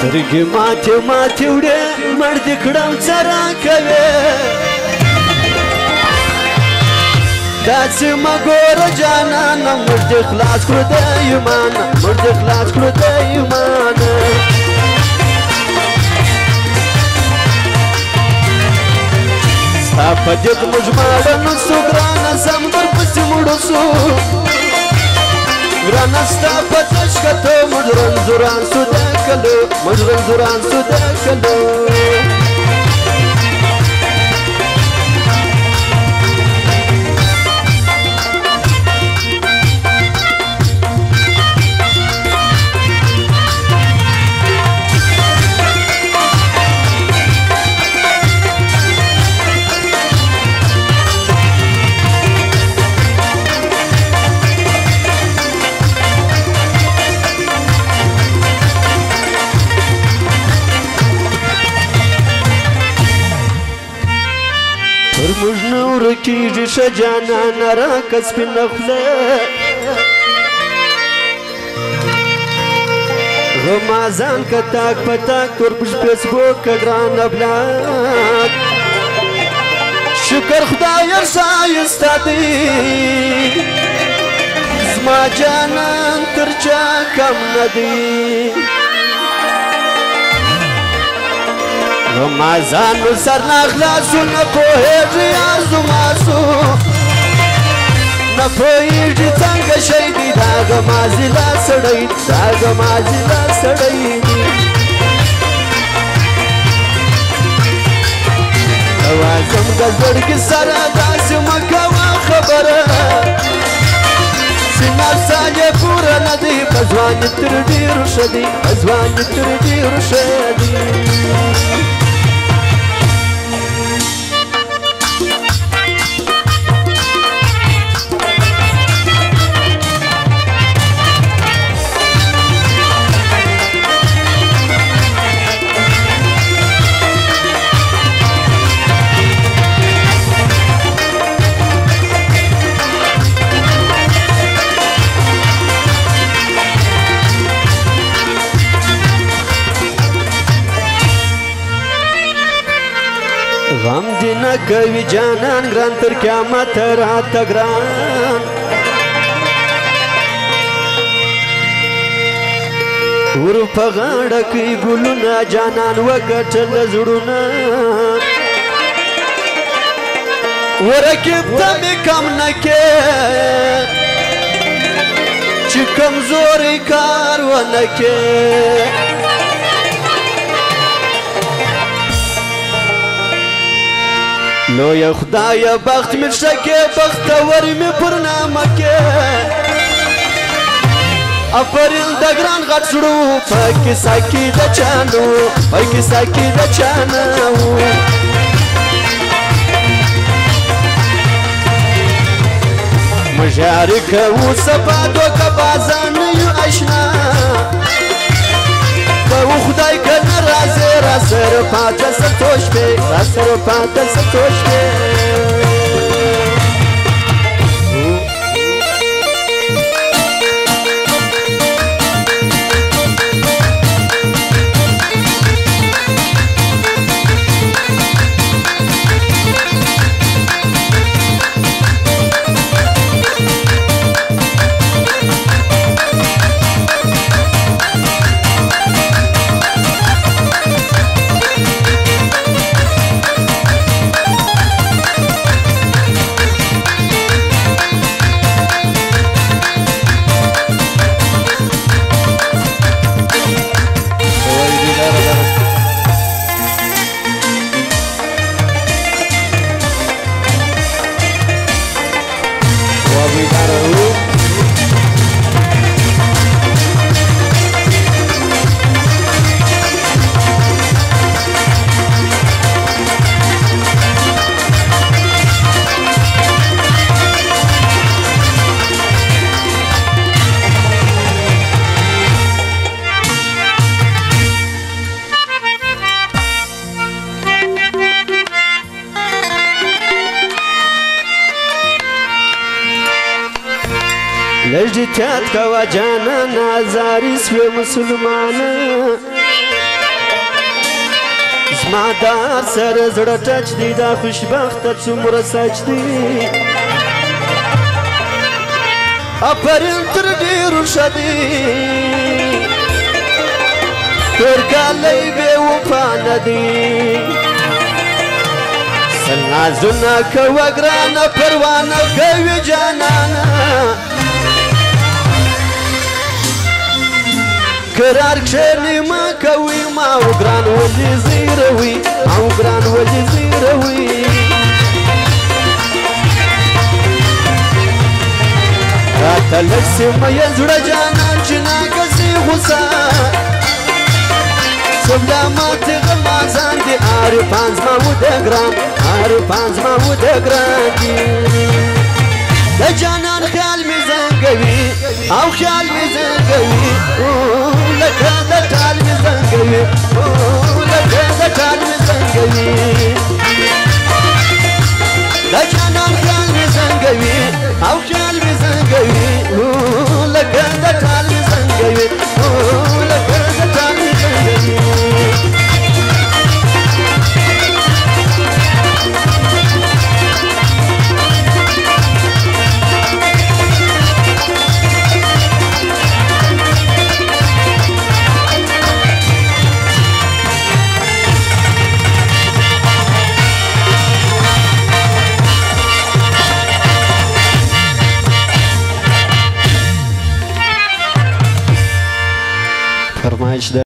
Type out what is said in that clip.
سترګې ماتې ماتې وړې مړ دې کړم څه راکوې داسې مه ګوره جانانه موږ دې خلاص کړو د ایمانه موږ دې خلاص کړو د ایمانه ستا په دید موږ ماړه نه سو ګرانه سم درپسې مړه سو ګرانه ستا په تشکته موږ رنځوران سو د کلو موږ رنځوران سو د کلو موږ نه ورکېږي ښه جانانه راکه سپینه خوله غمازان که تاک په تاک تور پش فیسبوک که ګرانه بلاک شکر خدایه ښایسته دی زما جانان تر چا کم نه دی غمازانو سر ناخلاصو نه پوهېږي یار زما سو نه پوهېږي څنګه شی دی دا غمازي لا سړی دا غمازي لا سړی دی اوازم د زړګي سره داسې مه کوه خبره چې نفسه یې پوره نه دی په ځواني تر ډېرو ښه دی په ځواني تر ډېرو ښه دی غم دې نه کوي جانان ګران تر قیامته راته ګران ور په غاړه کې ګلونه جانان وګټل زړونه ورکب ته مې کم نه کې چې کمزوري کار ونه کې لویه خدایه بخت مې ښه کې بختور مې پر نامه کې افرین د ګران غټ زړو په کیسه کې د چا نه و په کیسه کې د چا نه و موږ یاري کوو صفا دوکه بازان یو اشنا او خدای کنه رازه راسره پاته ستوش به راسره پاته ستوش به لجدی تیاد کوا جانا نازاری سوی مسلمانا زما دا سره زړه ټچ دی دا خوشبخته څومره سچ دی افرین تر ډېرو ښه دی تورګالی بې وفا نه دی سل نازونه کوه ګرانه پروا نه کوي جانانه قرار کښېني ما کوي ما او ګران ولې زیروي او ګران ولې زیروي راته لږ سیمه یې زړه جانان چې ناګسي غوسه سبلا ماتې غمازان دي عارفان زما وده ګران عارفان زما وده ګران دي د جانان خیال مې زنګوي او خیال مې زنګوي لکه د ټال مې زنګوي لکه د ټال مې زنګوي د جانان خیال مې زنګوي او خیال مې زنګوي لکه د ټال مې زنګوي لکه د ټال مې زنګوي فرمایش ده